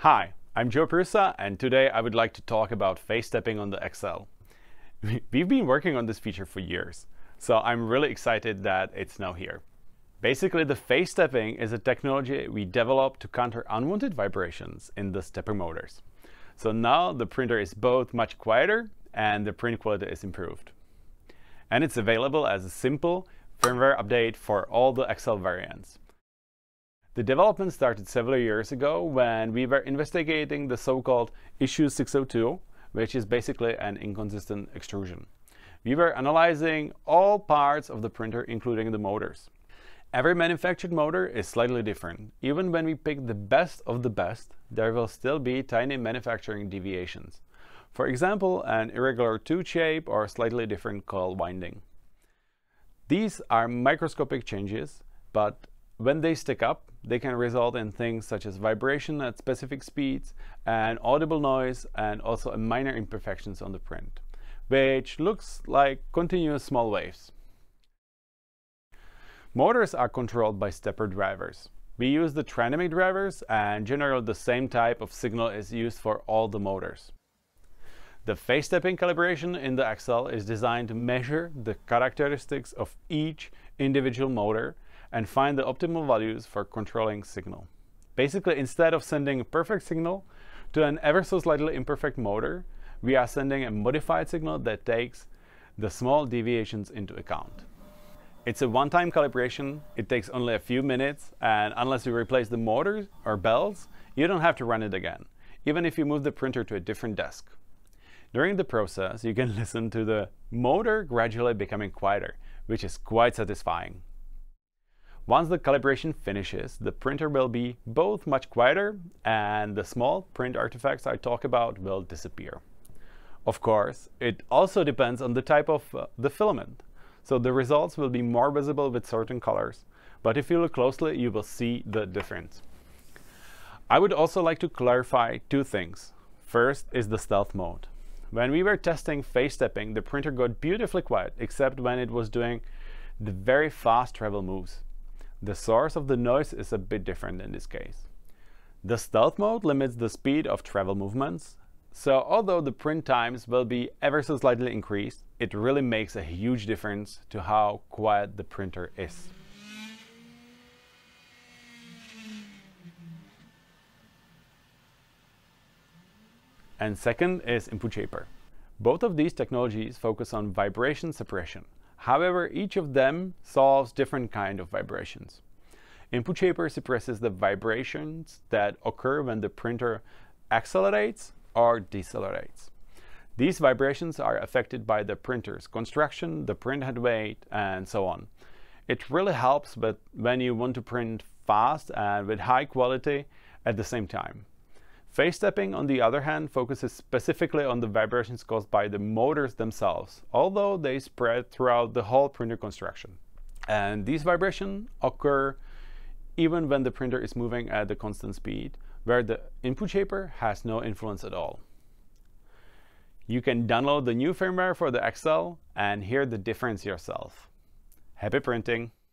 Hi, I'm Joe Prusa, and today I would like to talk about face stepping on the XL. We've been working on this feature for years, so I'm really excited that it's now here. Basically, the face stepping is a technology we developed to counter unwanted vibrations in the stepper motors. So now the printer is both much quieter and the print quality is improved. And it's available as a simple firmware update for all the XL variants. The development started several years ago when we were investigating the so-called issue 602, which is basically an inconsistent extrusion. We were analyzing all parts of the printer, including the motors. Every manufactured motor is slightly different. Even when we pick the best of the best, there will still be tiny manufacturing deviations. For example, an irregular tooth shape or slightly different coil winding. These are microscopic changes, but when they stick up, they can result in things such as vibration at specific speeds and audible noise, and also minor imperfections on the print, which looks like continuous small waves. Motors are controlled by stepper drivers. We use the trinamic drivers, and generally the same type of signal is used for all the motors. The face stepping calibration in the XL is designed to measure the characteristics of each individual motor and find the optimal values for controlling signal. Basically, instead of sending a perfect signal to an ever so slightly imperfect motor, we are sending a modified signal that takes the small deviations into account. It's a one-time calibration. It takes only a few minutes, and unless you replace the motors or belts, you don't have to run it again, even if you move the printer to a different desk. During the process, you can listen to the motor gradually becoming quieter, which is quite satisfying. Once the calibration finishes, the printer will be both much quieter and the small print artifacts I talk about will disappear. Of course, it also depends on the type of the filament. So the results will be more visible with certain colors, but if you look closely, you will see the difference. I would also like to clarify two things. First is the stealth mode. When we were testing face stepping, the printer got beautifully quiet, except when it was doing the very fast travel moves. The source of the noise is a bit different in this case. The stealth mode limits the speed of travel movements, so although the print times will be ever so slightly increased, it really makes a huge difference to how quiet the printer is. And second is input shaper. Both of these technologies focus on vibration suppression. However, each of them solves different kind of vibrations. Input shaper suppresses the vibrations that occur when the printer accelerates or decelerates. These vibrations are affected by the printer's construction, the print head weight, and so on. It really helps when you want to print fast and with high quality at the same time. Face stepping, on the other hand, focuses specifically on the vibrations caused by the motors themselves, although they spread throughout the whole printer construction. And these vibrations occur even when the printer is moving at a constant speed, where the input shaper has no influence at all. You can download the new firmware for the XL and hear the difference yourself. Happy printing!